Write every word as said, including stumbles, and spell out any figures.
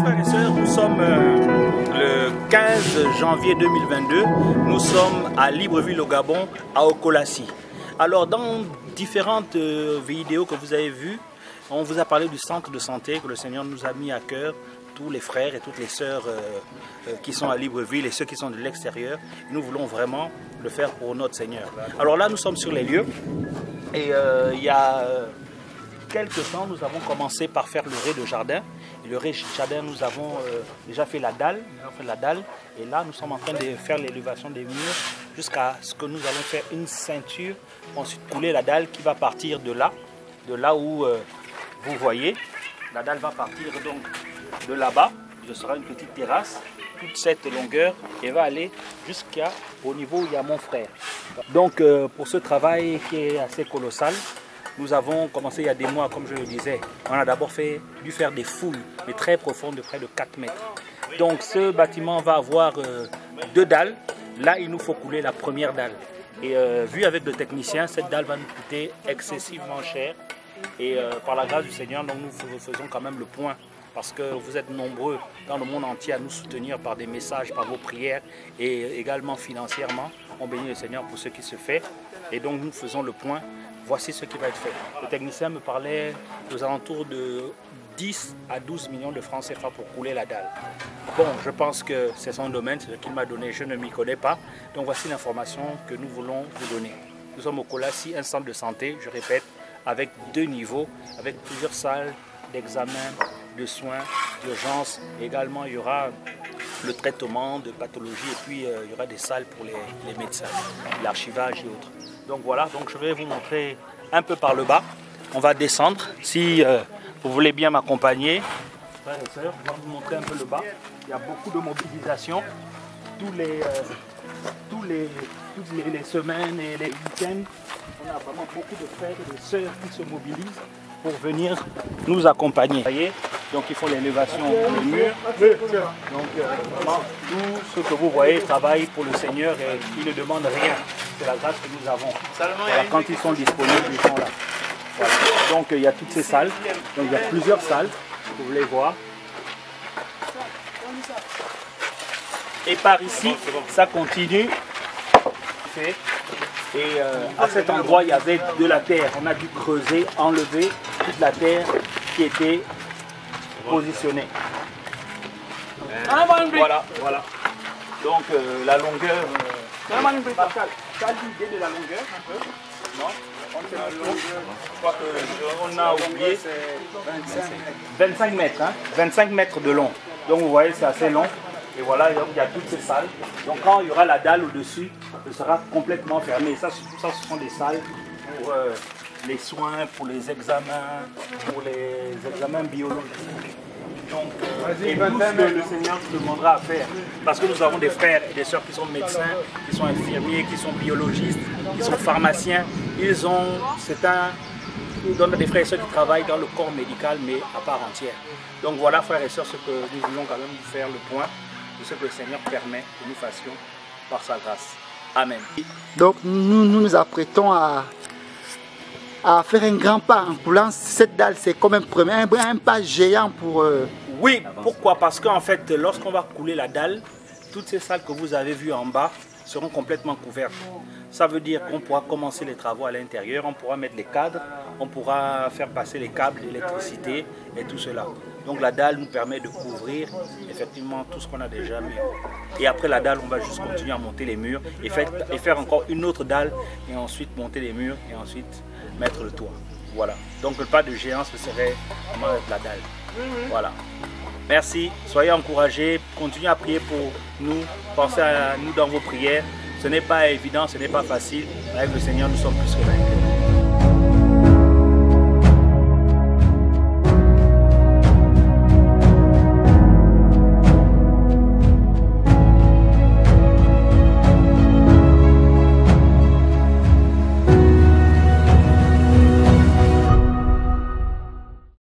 frères et sœurs, nous sommes euh, le quinze janvier deux mille vingt-deux, nous sommes à Libreville au Gabon, à Okolassi. Alors dans différentes euh, vidéos que vous avez vues, on vous a parlé du centre de santé que le Seigneur nous a mis à cœur, tous les frères et toutes les sœurs euh, euh, qui sont à Libreville et ceux qui sont de l'extérieur. Nous voulons vraiment le faire pour notre Seigneur. Alors là, nous sommes sur les lieux et euh, il y a euh, quelques temps, nous avons commencé par faire le rez de jardin. Et le rez de jardin, nous avons euh, déjà fait la dalle, nous avons fait la dalle. Et là, nous sommes en train de faire l'élévation des murs jusqu'à ce que nous allons faire une ceinture, ensuite couler la dalle qui va partir de là, de là où euh, vous voyez. La dalle va partir donc de là-bas, ce sera une petite terrasse, toute cette longueur, et va aller jusqu'au niveau où il y a mon frère. Donc euh, pour ce travail qui est assez colossal, nous avons commencé il y a des mois, comme je le disais. On a d'abord fait, dû faire des fouilles, mais très profondes, de près de quatre mètres. Donc ce bâtiment va avoir euh, deux dalles. Là, il nous faut couler la première dalle. Et euh, vu avec le technicien, cette dalle va nous coûter excessivement cher. Et euh, par la grâce du Seigneur, donc, nous faisons quand même le point. Parce que vous êtes nombreux dans le monde entier à nous soutenir par des messages, par vos prières et également financièrement. On bénit le Seigneur pour ce qui se fait. Et donc nous faisons le point. Voici ce qui va être fait. Le technicien me parlait aux alentours de dix à douze millions de francs C F A pour couler la dalle. Bon, je pense que c'est son domaine, c'est ce qu'il m'a donné, je ne m'y connais pas. Donc voici l'information que nous voulons vous donner. Nous sommes au Okolassi, un centre de santé, je répète, avec deux niveaux, avec plusieurs salles d'examen, de soins, d'urgence. Également, il y aura le traitement de pathologie et puis euh, il y aura des salles pour les, les médecins, l'archivage et autres. Donc voilà, donc je vais vous montrer un peu par le bas. On va descendre. Si euh, vous voulez bien m'accompagner, frères et sœurs, je vais vous montrer un peu le bas. Il y a beaucoup de mobilisation. Tous les, euh, tous les, toutes les, les semaines et les week-ends, on a vraiment beaucoup de frères et de sœurs qui se mobilisent pour venir nous accompagner. Vous voyez, donc ils font l'élévation du mur. Donc euh, vraiment, tout ce que vous voyez travaille pour le Seigneur et ils ne demandent rien. C'est la grâce que nous avons. Voilà, quand ils sont disponibles, ils sont là. Voilà. Donc il y a toutes ces salles. Donc il y a plusieurs salles, vous voulez voir. Et par ici, ça continue. Et euh, à cet endroit, il y avait de la terre. On a dû creuser, enlever toute la terre qui était positionnée. Voilà, voilà. Donc euh, la longueur... Euh, Pascal, tu as l'idée de la longueur un peu? Non? Je crois qu'on a oublié. vingt-cinq mètres, hein? vingt-cinq mètres de long. Donc vous voyez, c'est assez long. Et voilà, il y a toutes ces salles. Donc quand il y aura la dalle au-dessus, ce sera complètement fermé. Ça, ça ce sont des salles pour euh, les soins, pour les examens, pour les examens biologiques. Donc, euh, et tout ce que le Seigneur nous demandera à faire. Parce que nous avons des frères et des sœurs qui sont médecins, qui sont infirmiers, qui sont biologistes, qui sont pharmaciens. Ils ont, c'est un, nous donnons des frères et sœurs qui travaillent dans le corps médical, mais à part entière. Donc voilà, frères et sœurs, ce que nous voulons quand même vous faire le point de ce que le Seigneur permet que nous fassions par sa grâce. Amen. Donc nous nous, nous apprêtons à, à faire un grand pas en coulant cette dalle. C'est comme un premier, un, un pas géant pour... Euh... Oui, pourquoi? Parce qu'en fait, lorsqu'on va couler la dalle, toutes ces salles que vous avez vues en bas seront complètement couvertes. Ça veut dire qu'on pourra commencer les travaux à l'intérieur, on pourra mettre les cadres, on pourra faire passer les câbles d'électricité et tout cela. Donc la dalle nous permet de couvrir effectivement tout ce qu'on a déjà mis. Et après la dalle, on va juste continuer à monter les murs et faire, et faire encore une autre dalle et ensuite monter les murs et ensuite mettre le toit. Voilà. Donc le pas de géant, ce serait vraiment avec la dalle. Voilà. Merci, soyez encouragés, continuez à prier pour nous, pensez à nous dans vos prières. Ce n'est pas évident, ce n'est pas facile, mais avec le Seigneur nous sommes plus que vainqueurs.